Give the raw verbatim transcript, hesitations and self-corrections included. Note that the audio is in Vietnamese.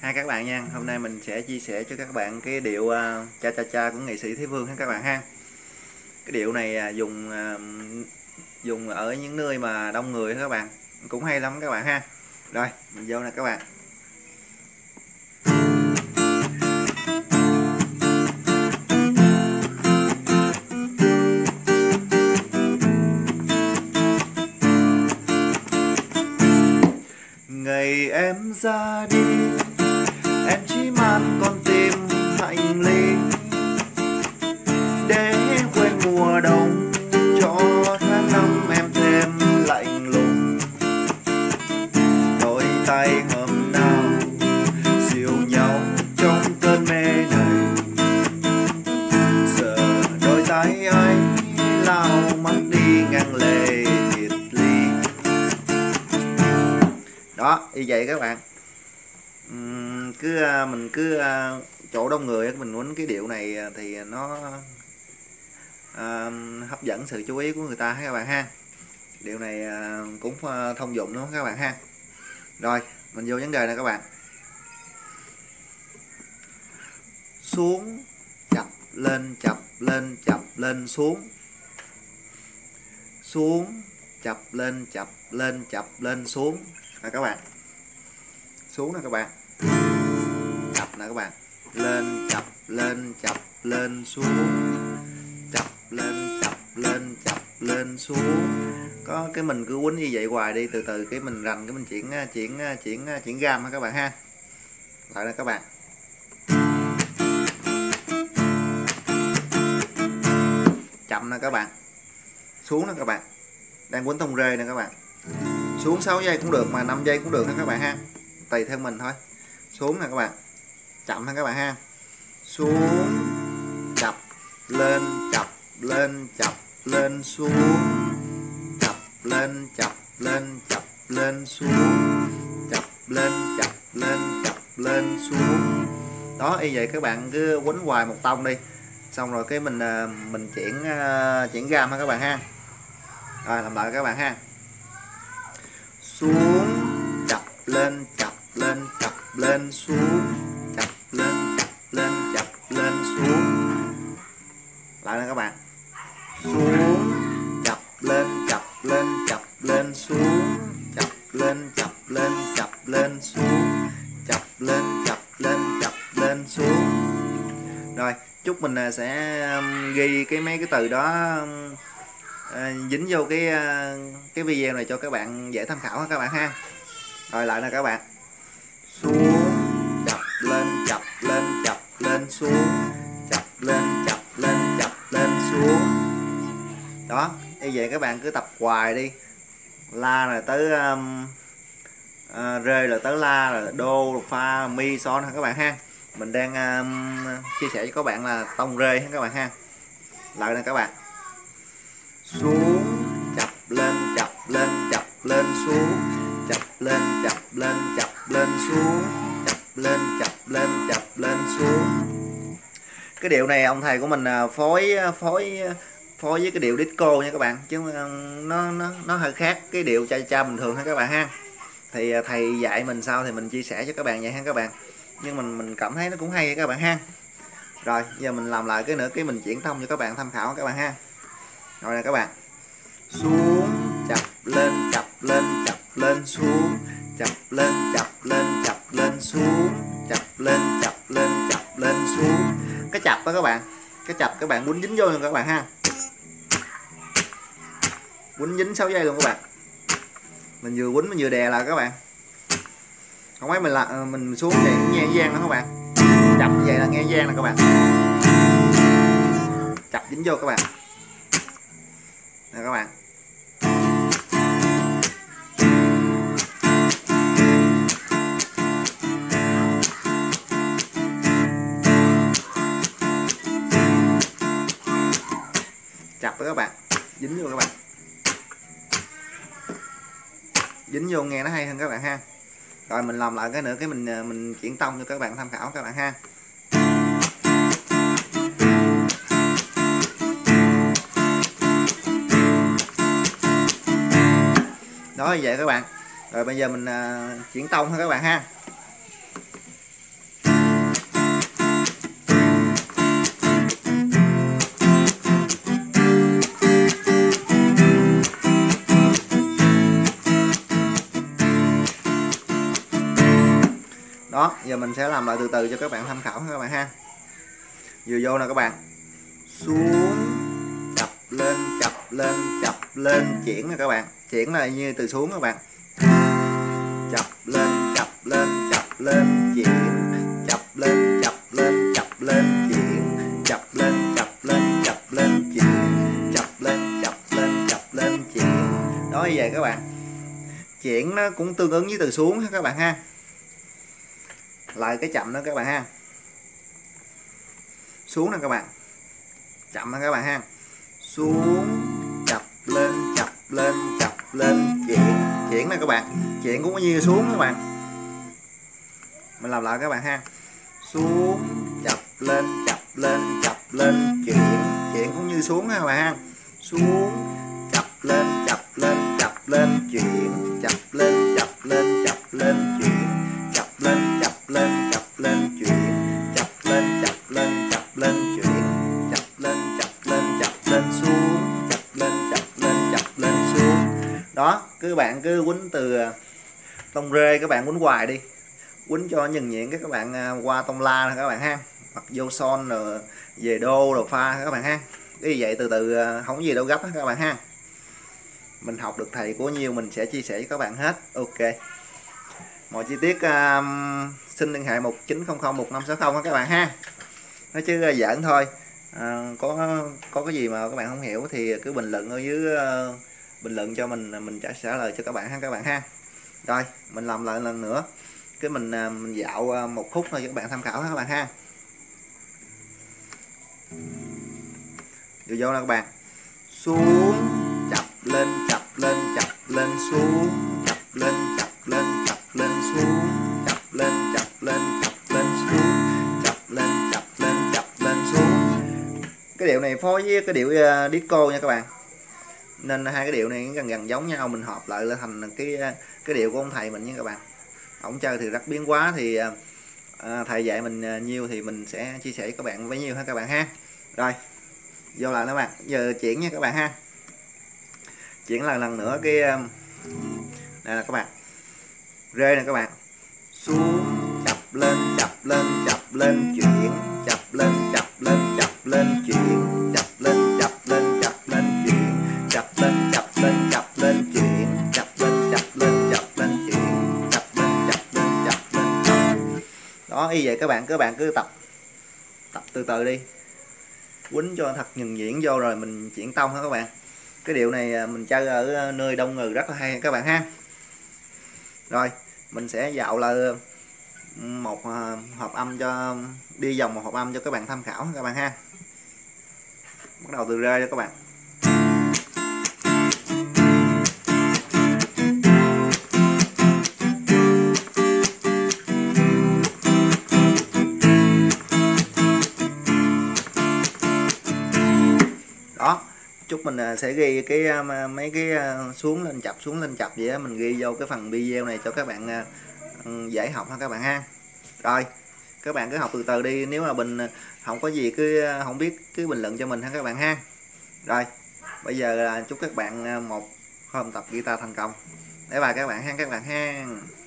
Hai các bạn nha, hôm nay mình sẽ chia sẻ cho các bạn cái điệu uh, cha cha cha của nghệ sĩ Thế Vương ha các bạn ha. Cái điệu này uh, dùng uh, dùng ở những nơi mà đông người các bạn, cũng hay lắm các bạn ha. Rồi, mình vô nè các bạn. Ngày em ra đi, em chỉ mang con tim hành lý để quên mùa đông, cho tháng năm em thêm lạnh lùng. Đôi tay hôm nào dìu nhau trong cơn mê này, giờ đôi tay ấy lao mắt đi ngang lệ biệt ly. Đó, như vậy các bạn. Uhm, cứ mình cứ chỗ đông người mình muốn cái điệu này thì nó à, hấp dẫn sự chú ý của người ta các bạn ha. Điệu này à, cũng thông dụng đúng không các bạn ha. Rồi mình vô vấn đề này các bạn. Xuống chập lên chập lên chập lên xuống, xuống chập lên chập lên chập lên xuống nè các bạn. Xuống nè các bạn, chập nè các bạn, lên chập lên chập lên xuống, chập lên chập lên chập lên xuống. Có cái mình cứ quýnh như vậy hoài đi, từ từ cái mình rành cái mình chuyển chuyển chuyển chuyển gam ha các bạn ha. Lại nè các bạn. Chậm nè các bạn, xuống nè các bạn, đang quýnh tông rê nè các bạn. Xuống sáu giây cũng được mà năm giây cũng được ha các bạn ha, tùy theo mình thôi. Xuống nè các bạn, chậm ha các bạn ha. Xuống chập lên chập lên chập lên xuống, chập lên chập lên chập lên xuống, chập lên chập lên chập lên xuống. Đó, y vậy các bạn cứ quýnh hoài một tông đi, xong rồi cái mình mình chuyển chuyển gam ha các bạn ha. Rồi làm lại các bạn ha. Xuống chập lên chập lên chập lên xuống, chập lên chập lên chập lên xuống. Lại nè các bạn. Xuống chập lên chập lên chập lên xuống, chập lên chập lên chập lên xuống, chập lên chập lên chập lên xuống. Rồi chúc mình sẽ ghi cái mấy cái từ đó à, dính vô cái cái video này cho các bạn dễ tham khảo ha các bạn ha. Rồi lại nè các bạn. Xuống chập lên chập lên chập lên xuống, chập lên chập lên chập lên xuống. Đó, như vậy các bạn cứ tập hoài đi. La rồi tới um, à, rê rồi tới la rồi đô pha mi son ha các bạn ha. Mình đang um, chia sẻ cho các bạn là tông rê ha các bạn ha. Lại nè các bạn. Xuống chập lên chập lên chập lên xuống, chập lên chập lên chập lên xuống, chập lên chập lên chập lên xuống. Cái điệu này ông thầy của mình phối phối phối với cái điệu disco nha các bạn, chứ nó nó nó hơi khác cái điệu cha cha bình thường ha các bạn ha. Thì thầy dạy mình sao thì mình chia sẻ cho các bạn vậy ha các bạn, nhưng mình mình cảm thấy nó cũng hay các bạn ha. Rồi giờ mình làm lại cái nữa cái mình chuyển tông cho các bạn tham khảo các bạn ha. Rồi nè các bạn. Xuống chập lên chập lên chập lên xuống, chập lên chập lên chập lên xuống, chập lên chập lên chập lên xuống. Cái chập đó các bạn, cái chập các bạn quýnh dính vô luôn các bạn ha. Quýnh dính sáu giây luôn các bạn. Mình vừa quýnh mình vừa đè là các bạn. Không phải mình là mình xuống vậy nghe gian đó các bạn. Chập như vậy là nghe gian nè các bạn. Chập dính vô các bạn. Nè các bạn. Chập với các bạn, dính vô các bạn. Dính vô nghe nó hay hơn các bạn ha. Rồi mình làm lại cái nữa cái mình mình chuyển tông cho các bạn tham khảo các bạn ha. Đó như vậy các bạn. Rồi bây giờ mình uh, chuyển tông ha các bạn ha. Đó, giờ mình sẽ làm lại từ từ cho các bạn tham khảo các bạn ha. Vừa vô nè các bạn. Xuống, chập lên, chập lên, chập lên, chuyển nè các bạn. Chuyển là như từ xuống các bạn. Chập lên, chập lên, chập lên, chuyển. Chập lên, chập lên, chập lên, chuyển. Chập lên, chập lên, chập lên, chuyển. Chập lên, chập lên, chập lên, chuyển. Đó, như vậy các bạn. Chuyển nó cũng tương ứng với từ xuống ha các bạn ha. Lại cái chậm đó các bạn ha. Xuống nè các bạn. Chậm nè các bạn ha. Xuống, chập lên, chập lên, chập lên, chuyển. Chuyển nè các bạn. Chuyển cũng như xuống các bạn. Mình làm lại các bạn ha. Xuống, chập lên, chập lên, chập lên, chuyển. Chuyển cũng như xuống ha các bạn ha. Xuống, chập lên, chập lên, chập lên, chuyển. Chập lên, chập lên, chập lên, chuyển. Chập lên, chập lên, chập lên, chuyển. Chập lên, chập lên, chập lên, chuyển. Chập lên, chập lên, chập lên, xuống. Chập lên, chập lên, chập lên, xuống. Đó, cứ bạn cứ quýnh từ tông rê, các bạn quýnh hoài đi. Quýnh cho nhuần nhuyễn các bạn qua tông la các bạn ha. Hoặc vô son rồi về đô rồi pha các bạn ha. Cái vậy từ từ không có gì đâu gấp các bạn ha. Mình học được thầy của nhiêu mình sẽ chia sẻ với các bạn hết. Ok. Mọi chi tiết um, xin liên hệ một chín không không một năm sáu không các bạn ha. Nói chứ uh, giỡn thôi. À, có có cái gì mà các bạn không hiểu thì cứ bình luận ở dưới uh, bình luận cho mình mình trả trả lời cho các bạn ha các bạn ha. Rồi, mình làm lại lần nữa. Cái mình uh, mình dạo uh, một khúc thôi cho các bạn tham khảo ha các bạn ha. Vô vô nè các bạn. Xuống, chập lên, chập lên, chập lên, xuống. Chập lên, chập lên, chập lên, xuống. Chập lên, chập lên, chập lên, xuống. Chập lên, chập lên, chập lên, xuống. Cái điệu này phối với cái điệu uh, disco nha các bạn. Nên hai cái điệu này gần gần giống nhau, mình hợp lại là thành cái cái điệu của ông thầy mình nha các bạn. Ông chơi thì rất biến hóa thì uh, thầy dạy mình uh, nhiêu thì mình sẽ chia sẻ với các bạn bấy nhiêu ha các bạn ha. Rồi, vô lại các bạn. Giờ chuyển nha các bạn ha. Chuyển lần lần nữa cái uh, đây là các bạn. Rê nè các bạn. Xuống, chập lên, chập lên, chập lên, chuyển. Chập lên, chập lên, chập lên, chuyển. Chập lên, chập lên, chập lên, chuyển. Chập lên, chập lên, chập lên, chuyển. Chập lên, chập lên, chập lên, chuyển. Chập lên, chập lên, chập lên, chuyển. Đó, y vậy các bạn, các bạn cứ tập tập từ từ đi. Quýnh cho thật nhuần nhuyễn vô rồi mình chuyển tông ha các bạn. Cái điệu này mình chơi ở nơi đông người rất là hay các bạn ha. Rồi, mình sẽ dạo lại một hộp âm cho đi vòng một hộp âm cho các bạn tham khảo các bạn ha. Bắt đầu từ rê cho các bạn. Đó, chúc mình sẽ ghi cái mấy cái xuống lên chập xuống lên chập vậy đó, mình ghi vô cái phần video này cho các bạn dễ học ha các bạn ha. Rồi, các bạn cứ học từ từ đi, nếu mà mình không có gì cứ không biết cứ bình luận cho mình ha các bạn ha. Rồi, bây giờ chúc các bạn một hôm tập guitar thành công. Bye bye các bạn ha các bạn ha.